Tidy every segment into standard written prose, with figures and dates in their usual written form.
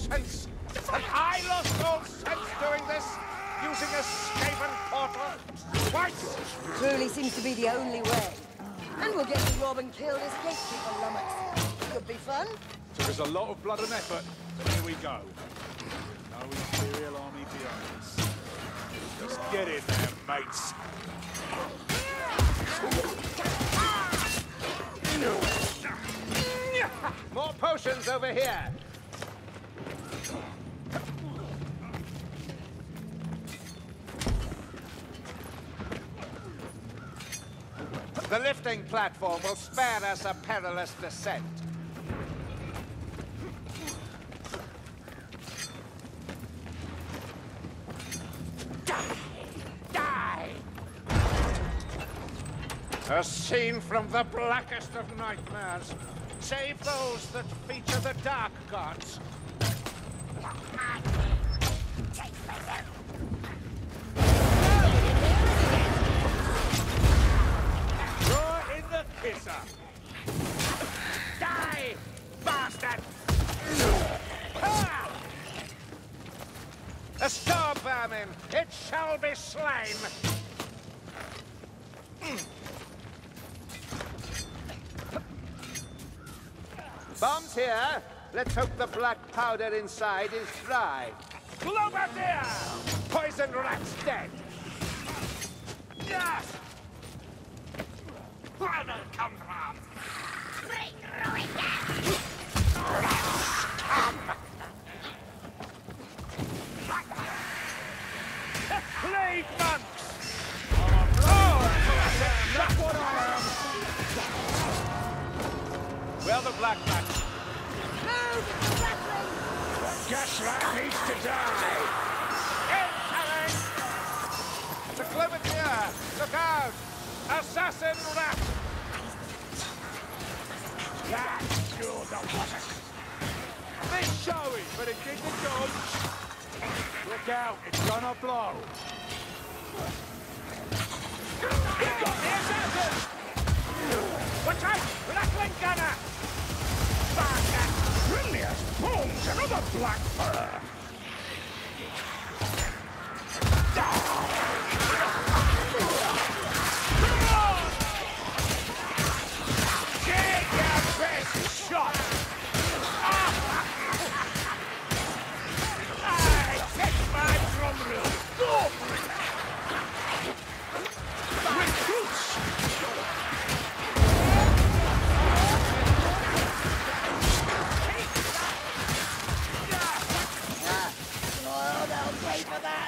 sense. And I lost all sense doing this, using a Skaven portal twice. Truly seems to be the only way. And we'll get to rob and kill this gatekeeper lummox. Could be fun. So there's a lot of blood and effort, but here we go. No Imperial army behind us. Let's get in there, mates. More potions over here. The lifting platform will spare us a perilous descent. Die! A scene from the blackest of nightmares. Save those that feature the dark gods. You're in the kisser. Die, bastard! Ha! A star vermin, it shall be slain. Bombs here. Let's hope the black powder inside is dry. Globadier! Poison rat's dead. Yes! Where will come from? Bring ruin down! Plague monks! Well, the black match. Move! It's rattling! Gas rat needs to die! Incoming! The Clementia! Look out! Assassin rat! That's your deposit! Bit showy, but it did the job. Look out, it's gonna blow. You got the assassin! Watch out! Rattling gunner! Bastard! Brilliant! Bones! Another black fur! Take your best shot! I take my drum reel! Go! Recruits! Oh, they'll pay for that!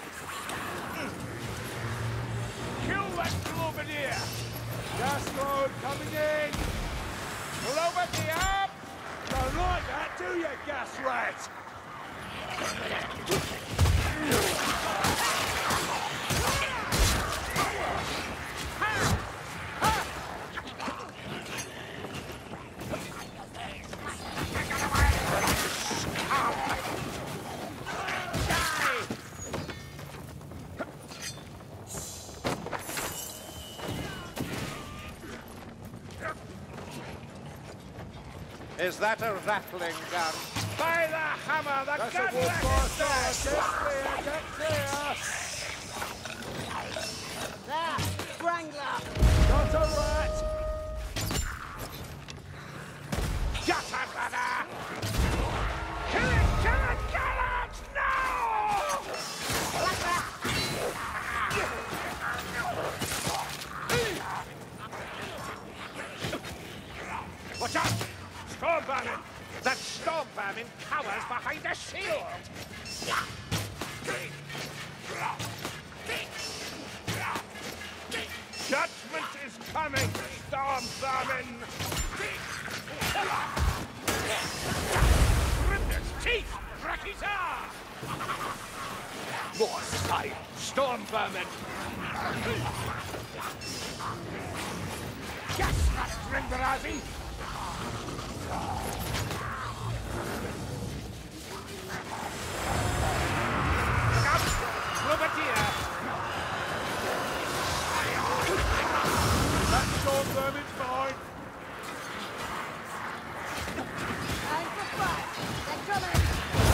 Kill that Globadier! Gas load coming in! Globadier! Don't like that, do you, gas rat? Is that a rattling gun? By the hammer, the gun rack is there! Get clear! There! Wrangler! Not a rat! Get it, brother! Kill it, no! Watch out! Storm vermin! That storm vermin cowers behind a shield! Judgment is coming, storm vermin! Rip its teeth! Rakita! More sight, storm vermin! Gas rat, Rindrazi! That storm vermin's mine! And for fire! They're coming!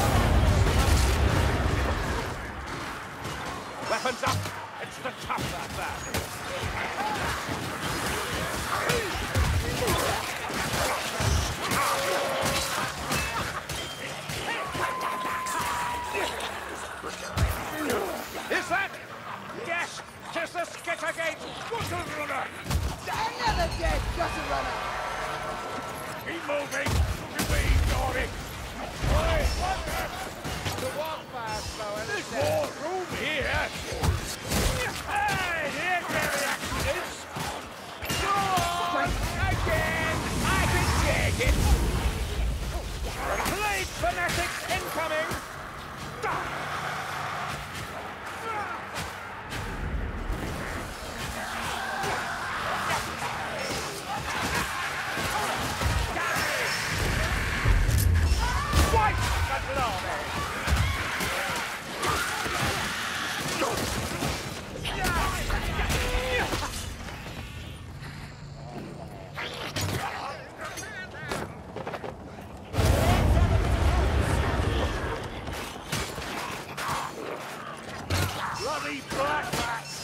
Bloody black rats!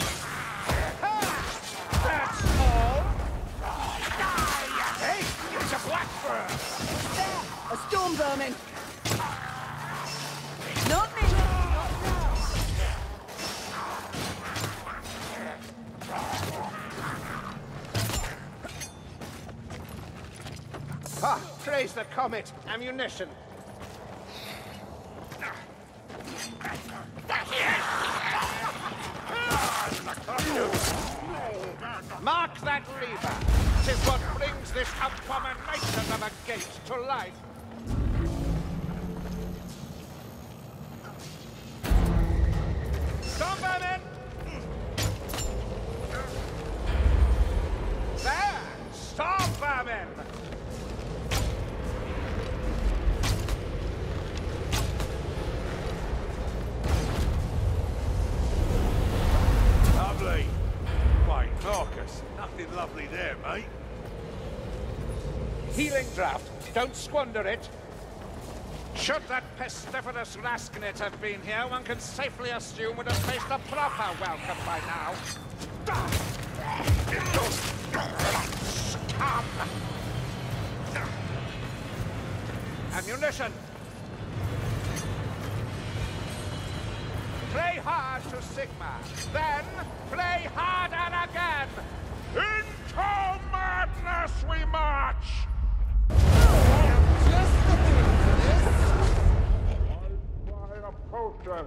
That's all! Die! Hey, it's a blackbird! There! A storm vermin! Not me! Ah, praise the comet! Ammunition! Mark that lever! 'Tis what brings this abomination of a gate to life! Stormvermin! There! Stormvermin! Lovely. Wait, Marcus, nothing lovely there, mate. Healing draft. Don't squander it. Should that pestiferous Rasknet have been here, one can safely assume would have faced a proper welcome by now. Scum! Ammunition! Play hard to Sigma, then play harder again! Into madness we march! Just looking for this. By a potion!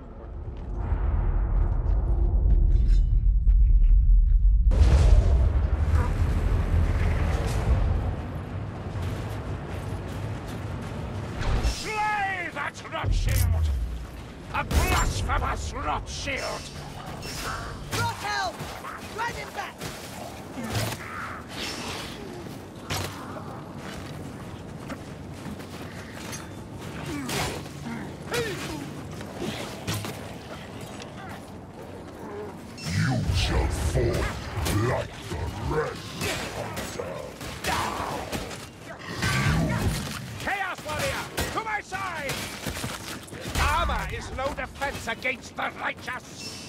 Slay that Rothschild! A blasphemous Rothschild! Rock help! Drive him back! You shall fall like the rest, Hunter. Chaos Warrior, to my side! Armor is no defense against the righteous!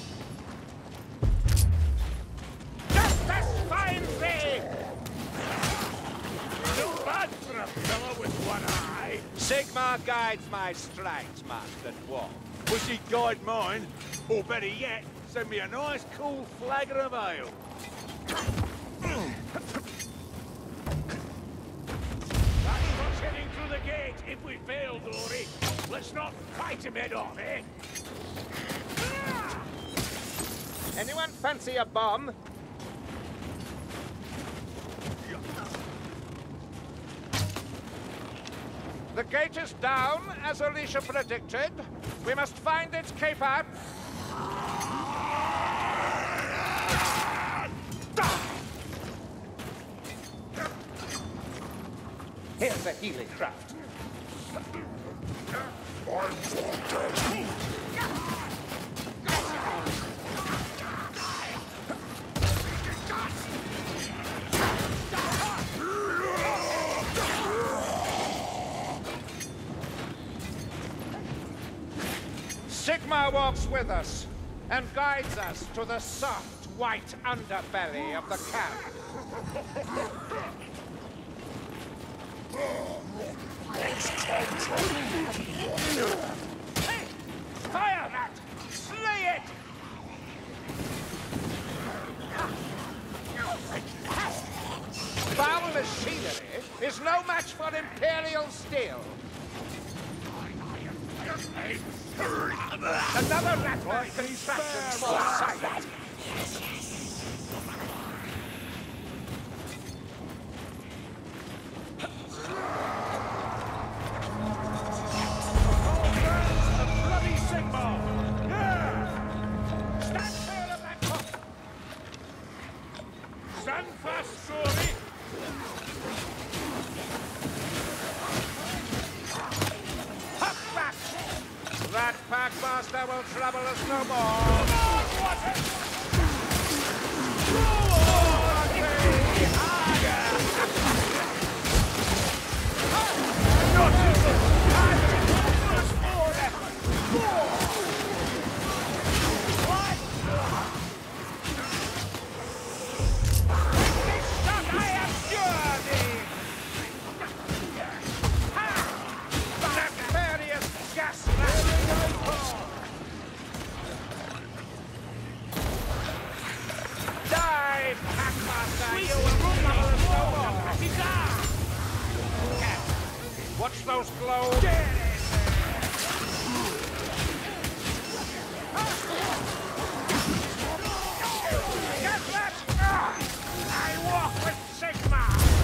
Justice finds thee! Too bad for a fellow with one eye. Sigmar guides my strikes, Master Dwarf. Wish he'd guide mine, or better yet, send me a nice cool flagon of ale. That's what's heading through the gate if we fail, Dory. Let's not fight him head on, eh? Anyone fancy a bomb? The gate is down, as Alicia predicted. We must find its caper. Here's the healing craft. Sigmar walks with us and guides us to the soft, white underbelly of the camp. Hey! Fire that! Slay it! Foul machinery is no match for Imperial steel. Another rat contraption for sight. Bloody Sigmar! Yeah! Stand clear of that top! Stand fast, Dory! Hop back! That packmaster will trouble us no more. Watch those glow. Get that! I walk with Sigma.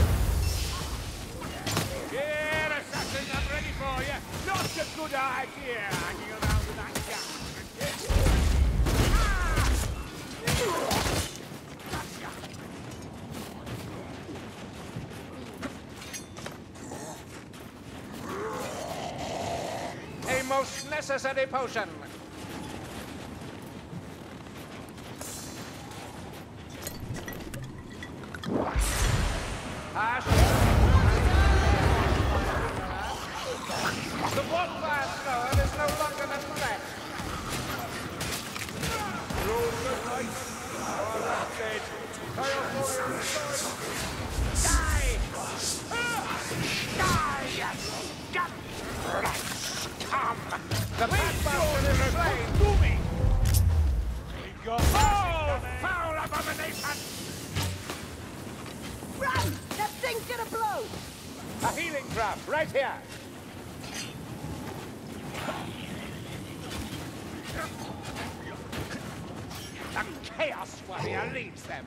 Here, assassin, I'm ready for you. Not a good idea hanging around with that gun. A most necessary potion. The bonfire thrower is no longer a threat. Rules the night. All are dead. Die! Die! Come! The packmaster is slain! Do me! We got Oh, foul abomination! Run! That thing's gonna blow! A healing trap, right here! The Chaos Warrior leads them.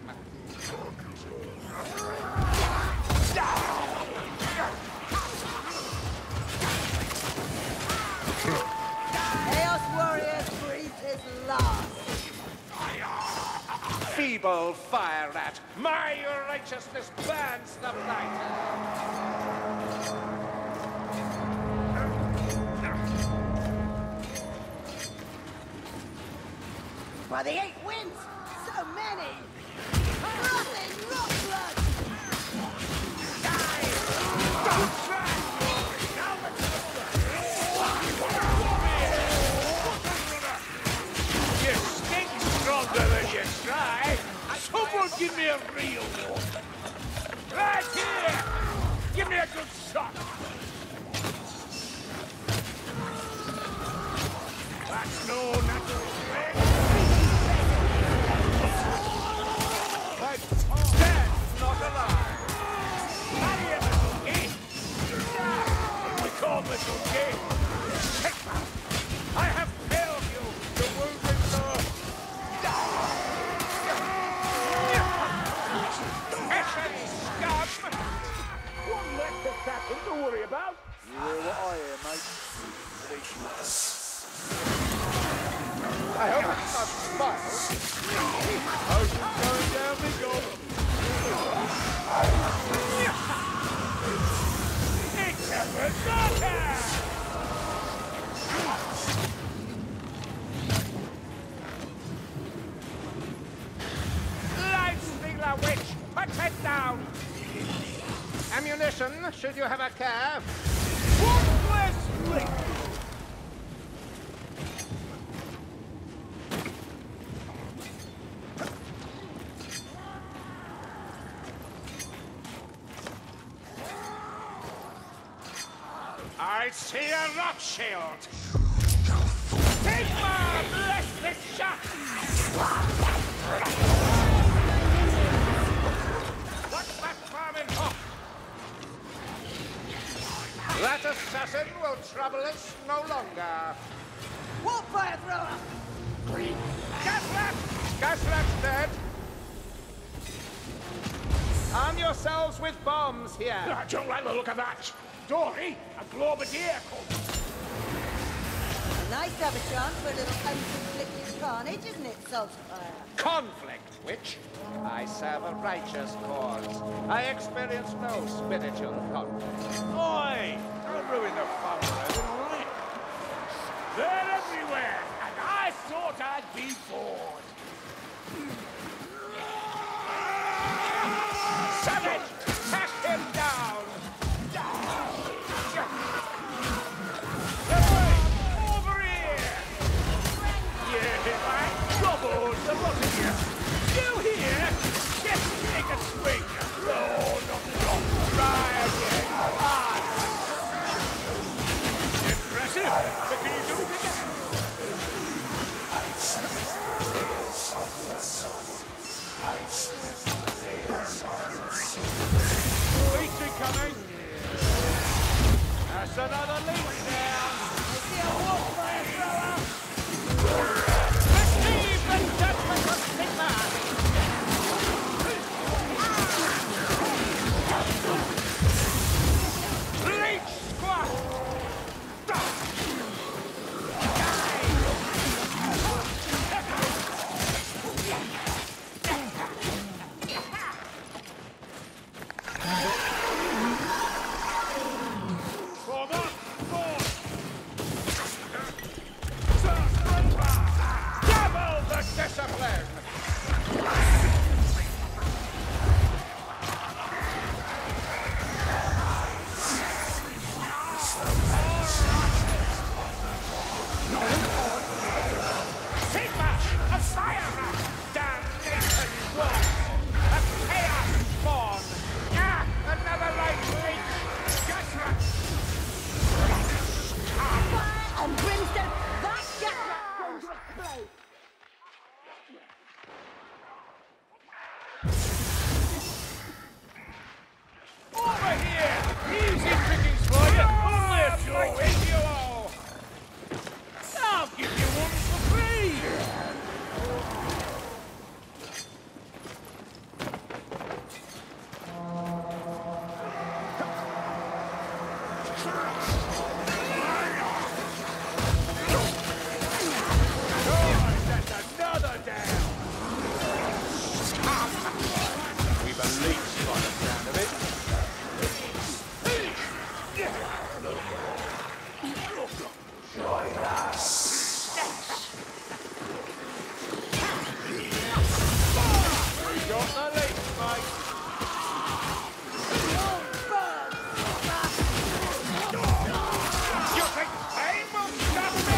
Chaos Warrior breathes his last. Feeble fire rat, my righteousness burns the blighter. By the 8 winds! So many! Nothing, not blood! You stink stronger than you try. Someone give me a real one. Right here! Give me a good shot. That's no natural thing. I'm dead, not alive. Hurry up, little kid. We call little kid. Sigma, I have failed you, the wounded lord. Eshen scum! One less assassin to worry about. You hear what I hear, mate? I hope it's not smiles. Ocean's going down the gulf. It's a berserker! Lightstinger witch, put it down! Ammunition, should you have a care. One less link! I see a Rothschild! Sigma, bless this shot! What's that farming hook? That assassin will trouble us no longer. Wildfire thrower! Gasrat! Gasrat's dead! Arm yourselves with bombs here. I don't like the look of that. Dory, a Globadier called. Nice to have a chance for a little unconflicted carnage, isn't it, Saltfire? Conflict, witch. I serve a righteous cause. I experience no spiritual conflict. Oi! Don't ruin the fun, Reverend, all right? There be fought. Savage! Hack him down! Over here! Yeah, I troubled the lot of you. You here? Just take a swing. No, not try again. Impressive. But can you do it again? Leech incoming. That's another leech down. I see a wolf fire thrower. Receive the judgment of Sigma! Leech squad. Double the discipline! Sigma! A fire rat! Damnation wolf! A chaos spawn! Ah! Another light leech! Judgment! Fire and brimstone. That gas rat's going to explode. Over here! Easy pickings for you! Only a joke! You all! I'll give you one for free! Oh, that's another down! We've a leech by the sound of it. We got the leech, mate. You think pain will stop me?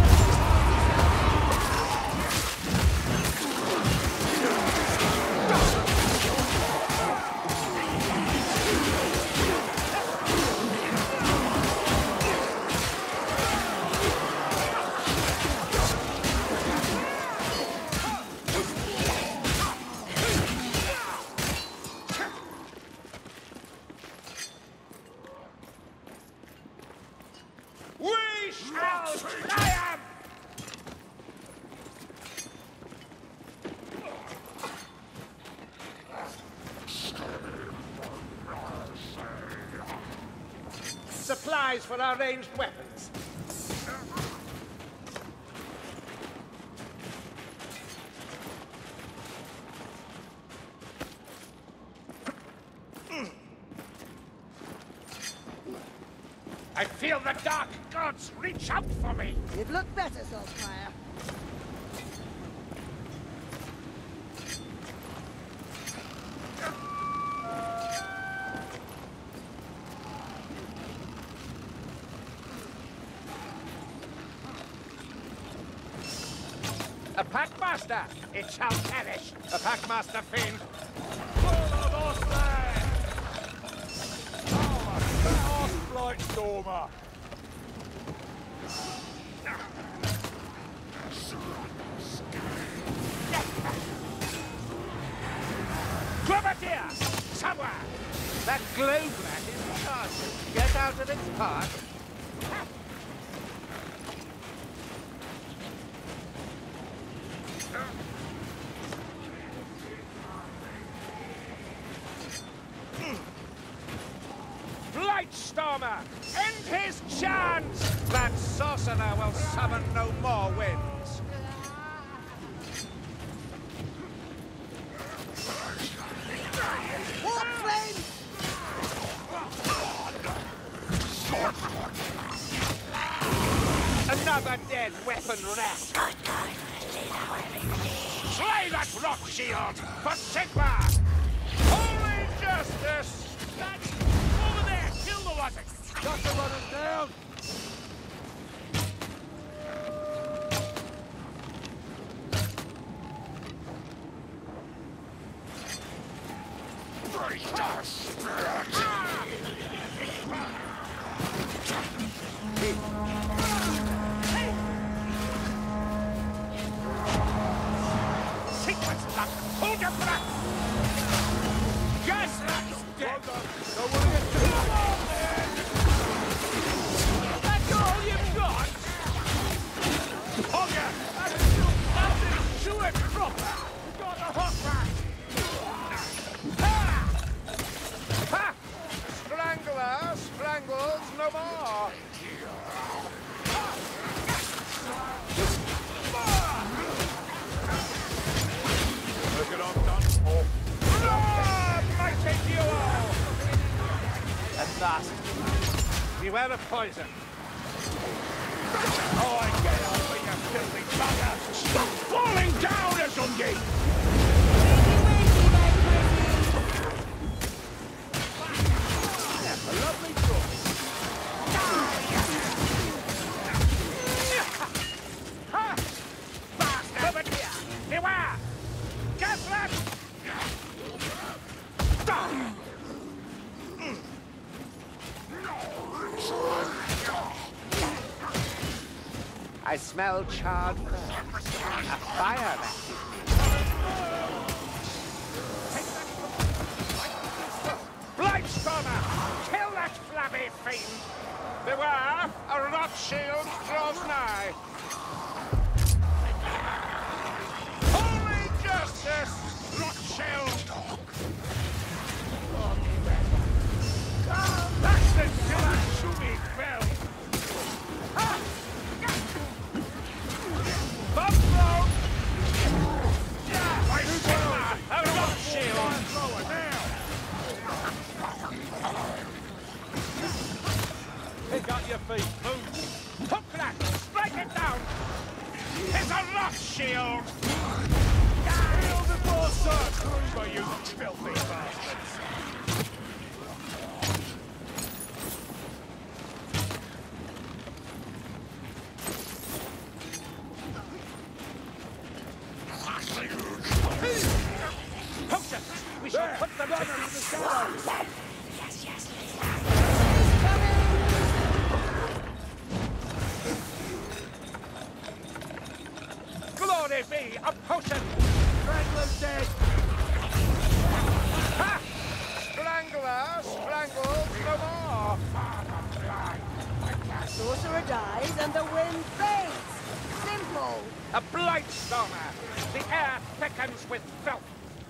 We shall triumph! Supplies for our ranged weapons. I feel the dark gods reach out for me. You'd look better, Saltfire. A Packmaster! It shall perish! A Packmaster fiend! Full of us there! Oh, a chaos blight stormer! Grenadier! Somewhere! That globe rat is charged. Get out of its path. Blightstormer! End his chance! That sorcerer will summon no more winds. Warp flame! An Another dead weapon rat! Slay that rock shield for Sigmar! Holy justice! That's over there! Kill the wazzock! Got to run us down! Sequence luck! Hold your breath! Gas is dead! Don't worry, it's too That's all you've got? Hogger! That's do it proper! You got the hot rod! Ha! Strangler strangles no more! Look it up, done. Mighty duo! At last. Beware of poison. Oh, I get over you filthy bugger! Stop falling down, Azungi! A lovely draw. Ha! Bastard! Over here! Beware! Gaslet! I smell charred fur. A fire rat. Blightstormer! Kill that flabby fiend! Beware! A rot shield draws nigh! Holy justice! Rot shield! That's the Shumi fell! Buffalo! My Sigmar! A rot shield! Thrower now! Pick up your feet, move! Hook that! Strike it down! It's a rot shield! Kill the boss, Kruger, you filthy bastards! Potion! We shall put them to the shadows! Glory be a potion! Strangler's dead! Ha! Strangler strangles no more! Sorcerer dies and the wind fades. Simple. A blightstormer! The air thickens with filth!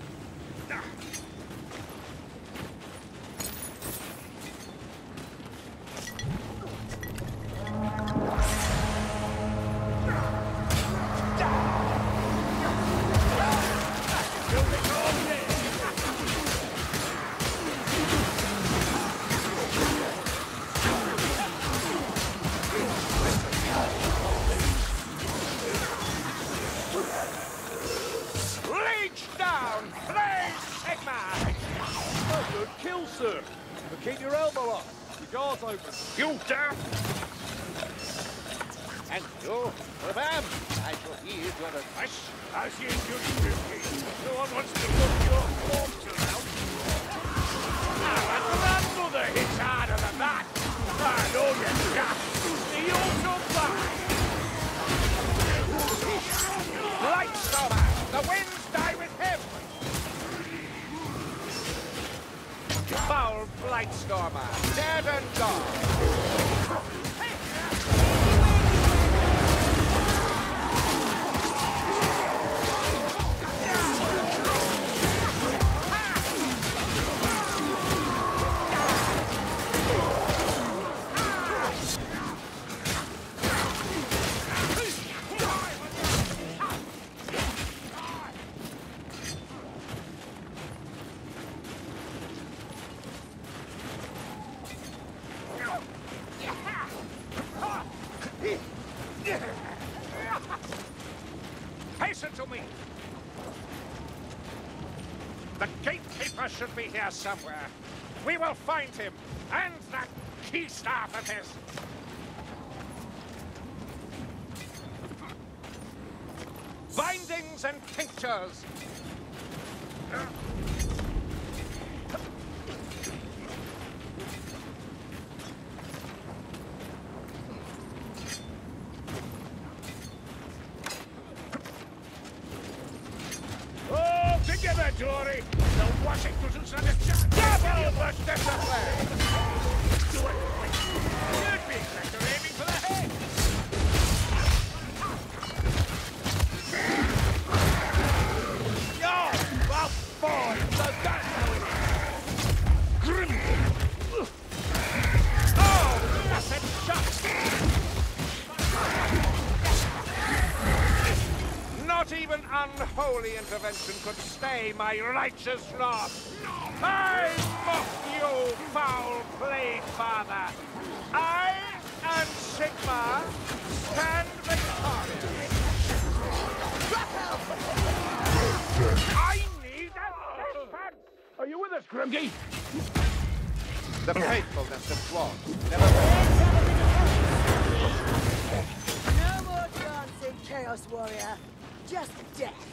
Leech down! Blaze Sigmar! A good kill, sir. But keep your elbow up. The guard's open. You damn! And you, Rabam, I shall heed your advice. As you should, Rifki. No one wants to look your forms around. And grandmother hits harder than that. I know you got the auto Blightstormer! The winds die with him! Foul Blightstormer, dead and gone! Hasten to me! The gatekeeper should be here somewhere. We will find him, and that key staff of his. Bindings and tinctures. Oh, together, Tory! The Washington's on a chance! Double the discipline! Do it quick! You'd be better aiming for the head! Yo! Well, boy, so that's how it is! Grim! Oh, blessed shot! Not even unholy intervention could stay my righteous wrath. I mock you, foul-played father. I and Sigma stand victorious. I need a response. Are you with us, Grimgy? The faithfulness of dwarves never No more dancing, Chaos Warrior. Just death.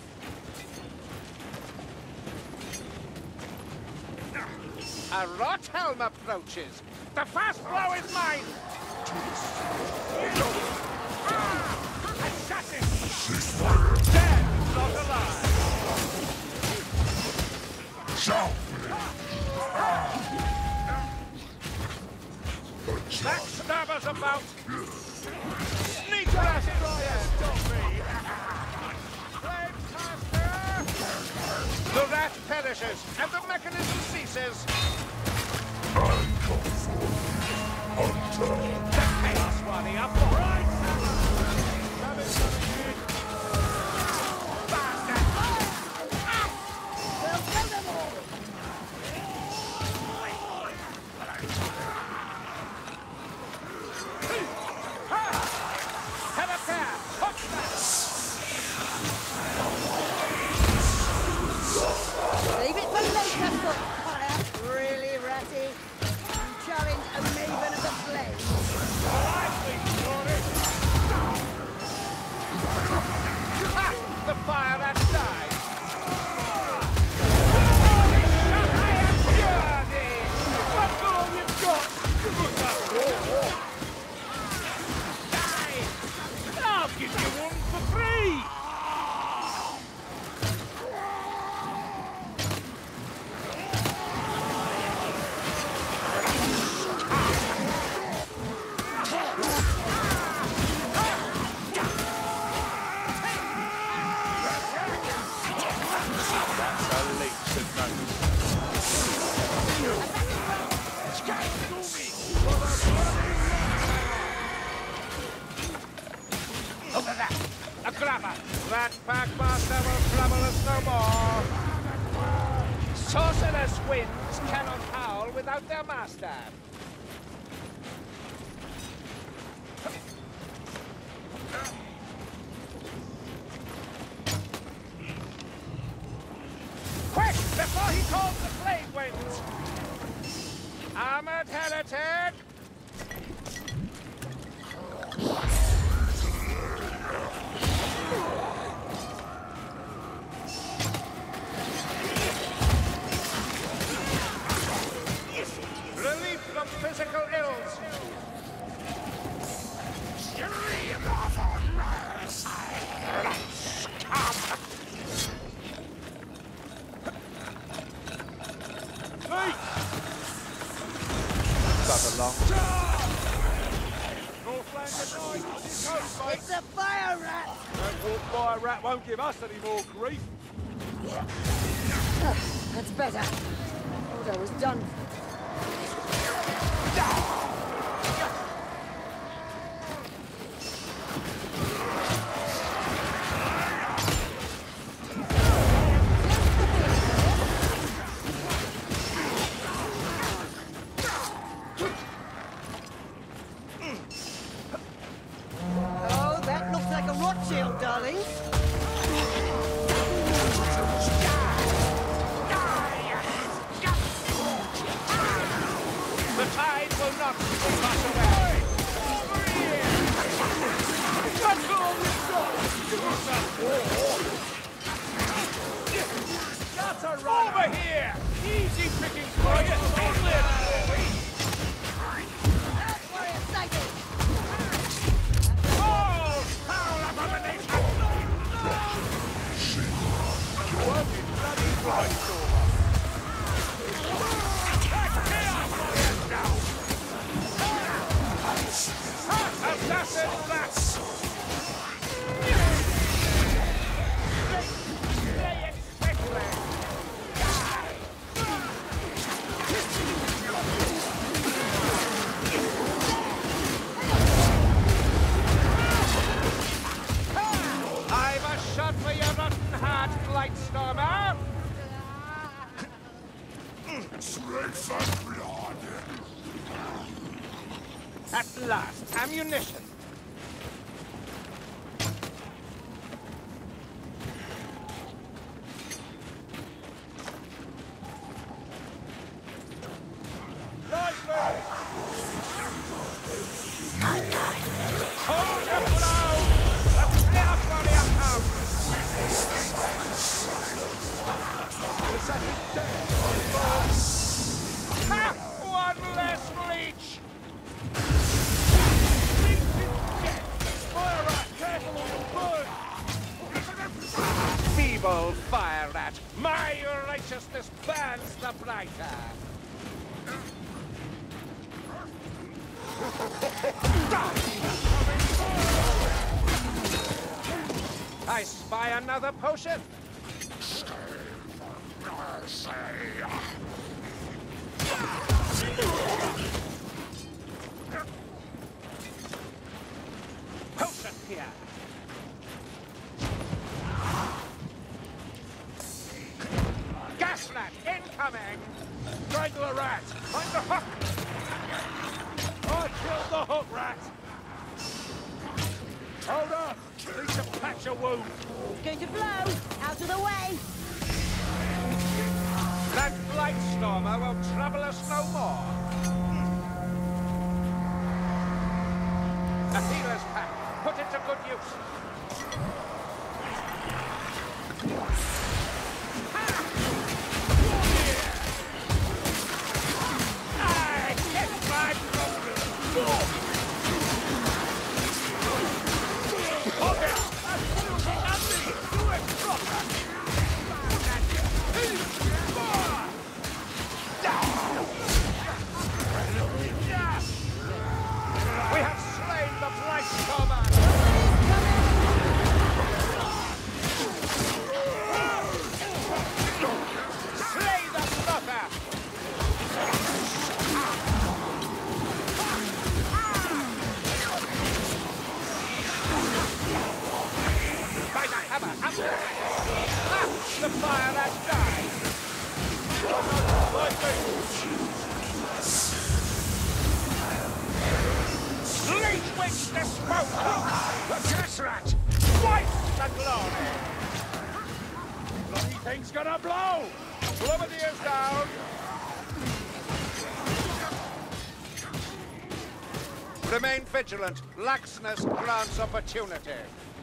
A Rothelm approaches. The first blow is mine. Assassin! Dead, not alive. Backstabber's about. Sneak past it, don't be. The rat perishes, and the mechanism ceases. The Chaos Warrior right! We'll kill them all. Have a pair! Hook Leave it for later, footfire. Really, Ratty? You challenge a maven of the flames? Ha! The fire rat died! I am Journey! That's all you've got! Die! I'll give you one for free! Over there! A grabber! That packmaster will trouble us no more! Sorcerous winds cannot howl without their master! Quick! Before he calls the flame winds! Armored heretic! Relief from physical ills! Got along. It's a fire rat! Don't walk by a rat won't give us any more grief. That's better. Thought I was done. Oh, darlings. The tide will not sweep us away. Over here! That's all we've got! That's a runner! Over here! Easy picking for you! That's where it's safe. Oh! Foul abomination! Working bloody right, assassin rats! I've a shot for your rotten heart, Blightstormer! Strength and blood. At last, ammunition! Hold your blow! The chaos warrior comes! Ha! One less leech! Fire rat, careful or you'll burn! Feeble fire rat, my righteousness burns the brighter! I spy another potion. Potion here. Gas rat incoming. Strangle a rat. Find the hook. I killed the hook rat. Hold on. Need to patch a wound. It's going to blow. Out of the way. That Blightstormer will trouble us no more. A healer's pack. Put it to good use. I get my problem. Okay. Absolutely nothing. Do it proper. We have slain the Blightstormer! Slay the stopper! By the hammer, up there! Ah, the fire has died! Leech witch the smoke! The gas rat! Twice the glory! Bloody thing's gonna blow! Bombardiers down! Remain vigilant. Laxness grants opportunity.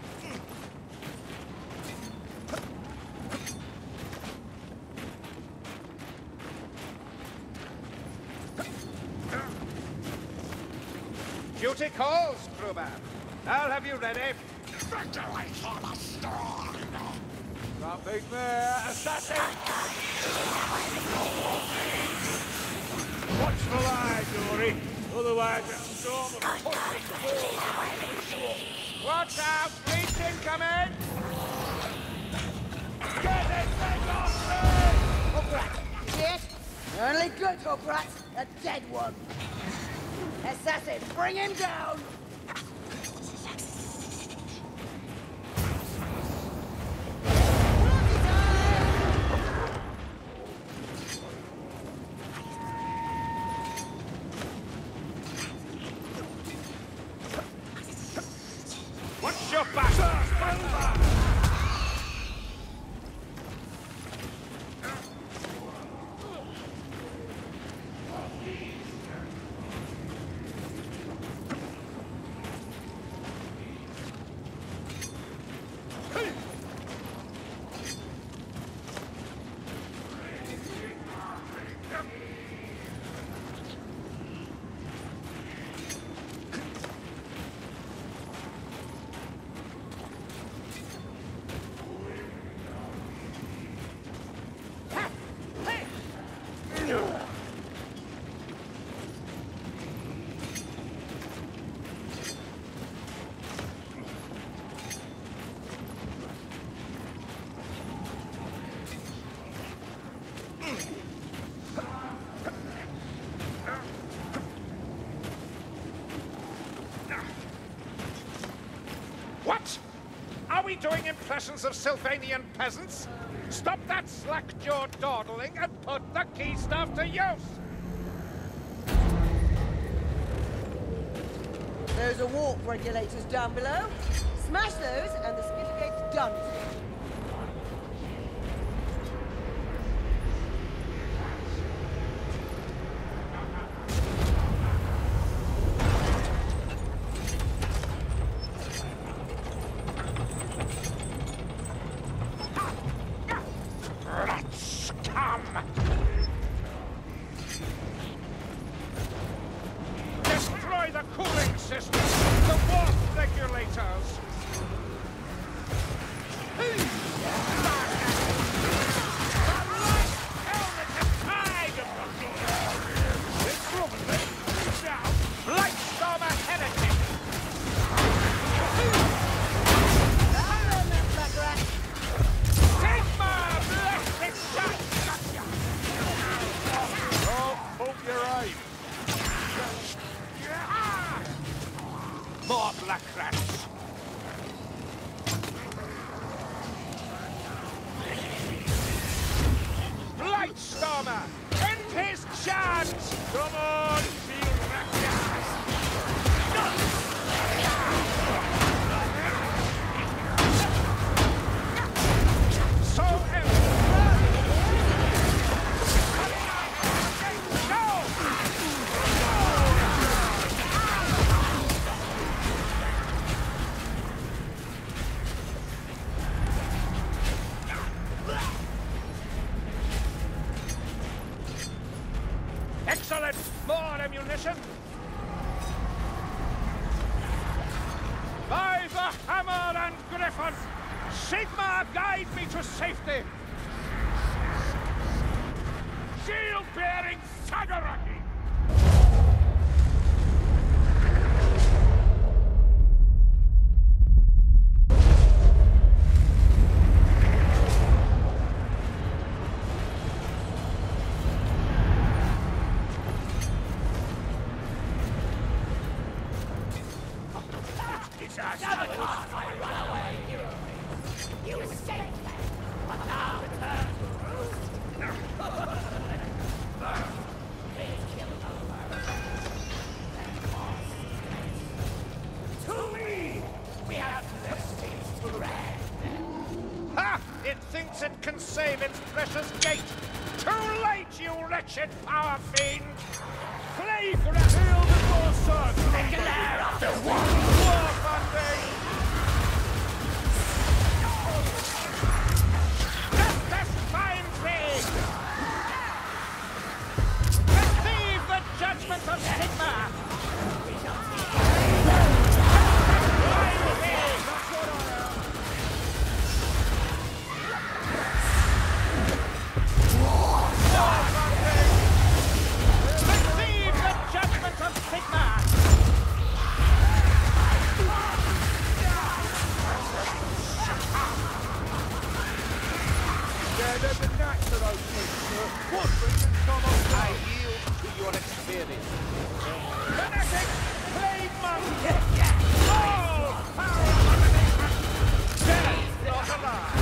Duty calls, crewman. I'll have you ready. Victory for the storm. Can't beat me, assassin! Watch the line, Dory. Otherwise, the storm will push us forward. Watch out! Leech incoming! Get it, take off me! Hograt, yes? Only good Hograt, a dead one. Assassin, bring him down! Watch your back! Move we doing impressions of Sylvanian peasants? Stop that slack-jawed dawdling and put the key stuff to use! Those are warp regulators down below. Smash those and the skitter gate's done. Let's come! Destroy the cooling system! The warp regulators! Blightstormer heretic! Sigma blasted shot! Oh, hope you're right. More black rats! Blightstormer! End his chance! Come on, field So excellent! More ammunition! By the hammer and griffin! Sigma, guide me to safety! Shield-bearing Sagaraki! You escaped! To me! We have escaped to red! Ha! It thinks it can save its precious gate! Too late, you wretched power fiend! Plague rat! Feel before sun! Make an air after one! War funding! Justice finds me! Receive the judgment of Sigma! Receive the judgment of Sigma! Yeah, there's a knack to those things, sir. What reason come on? I yield to your experience. Fanatic! Plague monk! All power of dead, not alive!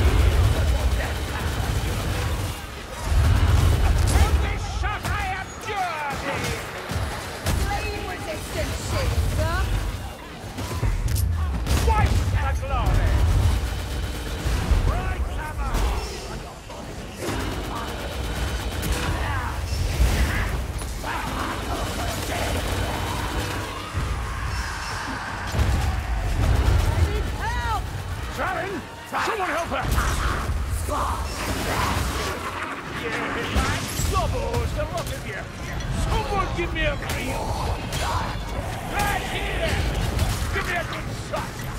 From this shot I abjure thee! Flame resistant shield, sir. Twice the glory! Right hammer! I need help! Sharon! Someone help her! Yeah, man! Doubles, the lot of you! Someone give me a heel! Right here! Give me a good shot!